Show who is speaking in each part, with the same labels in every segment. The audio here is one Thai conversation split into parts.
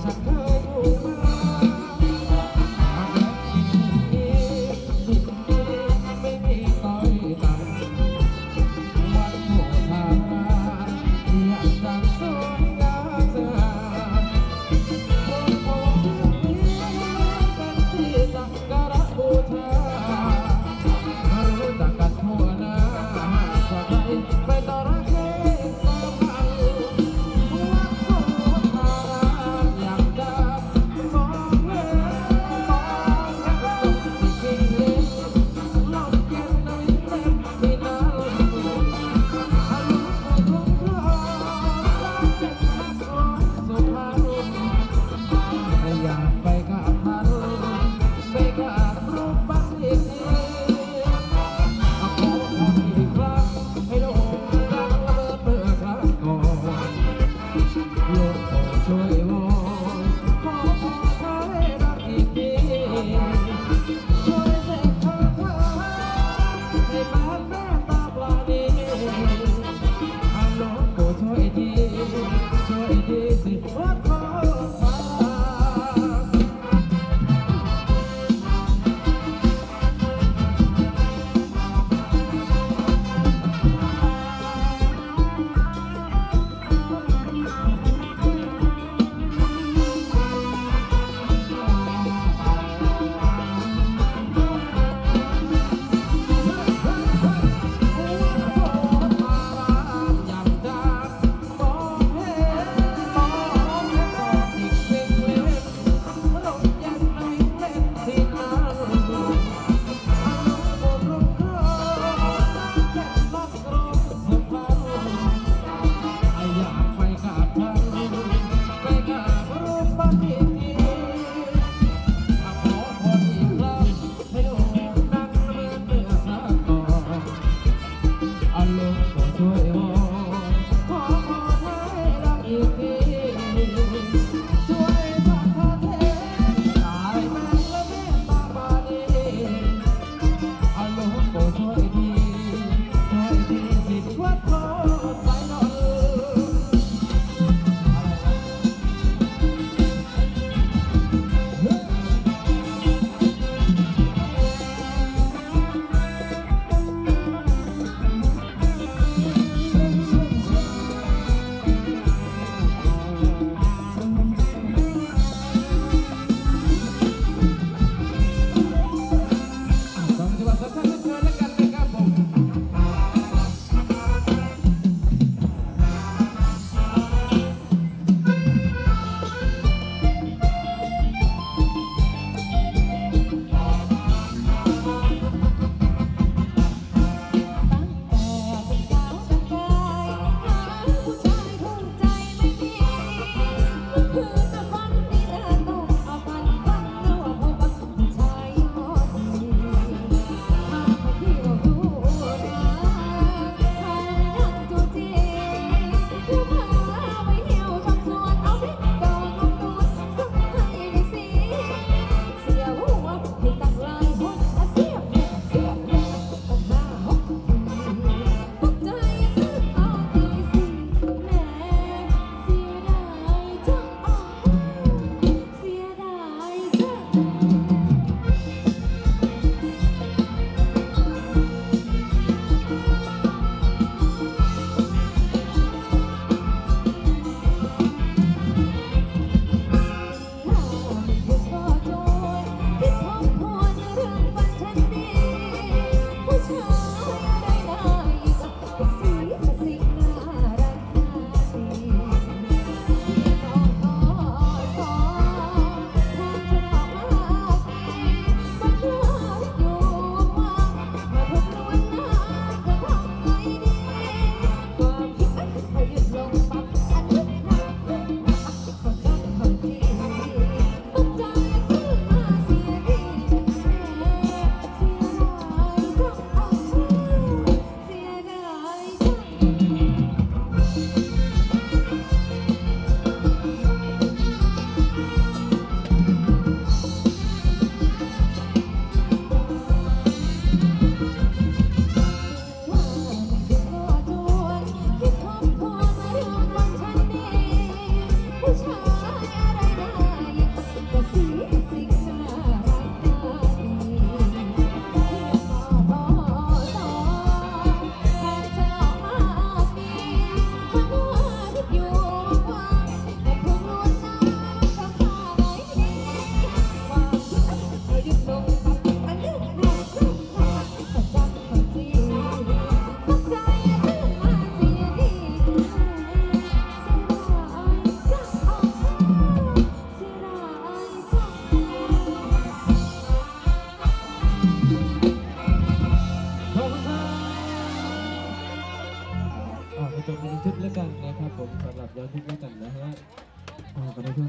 Speaker 1: ฉันเคยอยู่มาหากแล้วที่นี้สุดที่ไม่มีต้อยต่ำวันโผล่ทางมาอย่างดังสวยงามสง่าคนโผล่ที่นี้เป็นที่สักการะบูชารู้จักกันทั่วหน้าสะใภ้ไปต่อรักเธอสามพันวัดโพธารามอย่างดั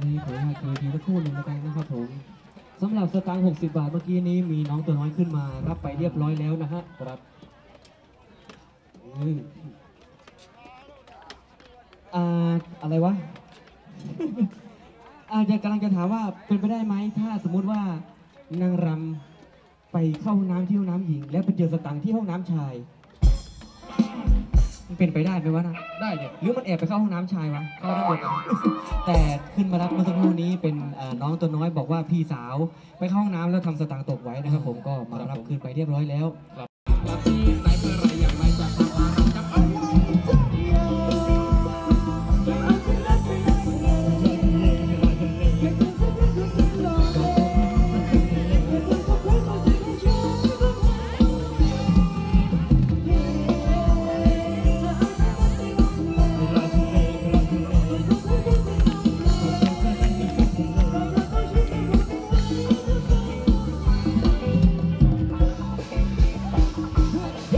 Speaker 2: นี้ขออนุญาตคุยทีสักครู่หนึ่งแล้วกันนะครับผมสำหรับสตางค์60 บาทเมื่อกี้นี้มีน้องตัวน้อยขึ้นมารับไปเรียบร้อยแล้วนะฮะครับอืมอะไรวะ จะกำลังจะถามว่าเป็นไปได้ไหมถ้าสมมุติว่านางรำไปเข้าห้องน้ำที่ห้องน้ำหญิง แล้วไปเจอสตังค์ที่ห้องน้ำชายมันเป็นไปได้ไหมวะนะ
Speaker 1: ได้เนี่ย
Speaker 2: หรือมันแอบไปเข้าห้องน้ำชายวะเข้าได้หมด แต่ขึ้นมารับเมื่อสักครู่นี้เป็นน้องตัวน้อยบอกว่าพี่สาวไปเข้าห้องน้ำแล้วทำสตางค์ตกไว้นะครับผมก็มารับคืนไปเรียบร้อยแล้ว
Speaker 1: รับที่ไหนเมื่อไรอย่างไรจะทำอะไรจะเอา
Speaker 2: ค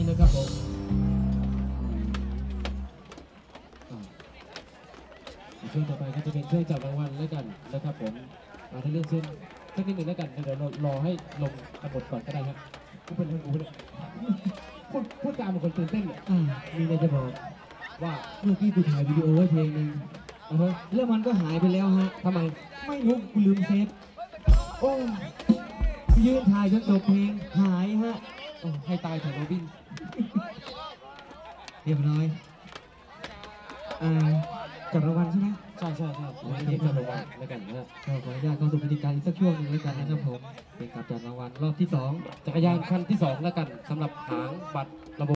Speaker 1: นะครับผมช่วงต่อไปก็จะเป็นช่วงจับรางวัลแล้วกันนะครับผมถ้าเรื่องเช่นสักนิดหนึ่งแล้วกันเดี๋ยวเรารอให้ลงกำหนดก่อนก็ได้ครับพูดเป็นคนกูเนี่ยพูดตามเป็นคนตื่นเต้นเลย
Speaker 2: มีอะไรจะบอก
Speaker 1: ว่า
Speaker 2: เมื่อกี้กูถ่ายวิดีโอไว้เพลงหนึงแล้วมันก็หายไปแล้วฮะ
Speaker 1: ทำไม
Speaker 2: ไม่รู้กูลืมเซฟ
Speaker 1: โอ้
Speaker 2: ยืนถ่ายจนจบเพลงหายฮะ
Speaker 1: ให้ตายเถอะโรบิน
Speaker 2: เรียบร้อยจับรางวัลใช่ไหม
Speaker 1: ใช่เดี๋ยวให้จับรางวัลแล้วกันนะ
Speaker 2: ก็ขออนุญาตเข้าสู่พิธีการอีกสักช่วงหนึ่งแล้วกันนะครับผมเป็นการจับรางวัลรอบที่ 2
Speaker 1: จักรยานคันที่2แล้วกันสำหรับหางบัตร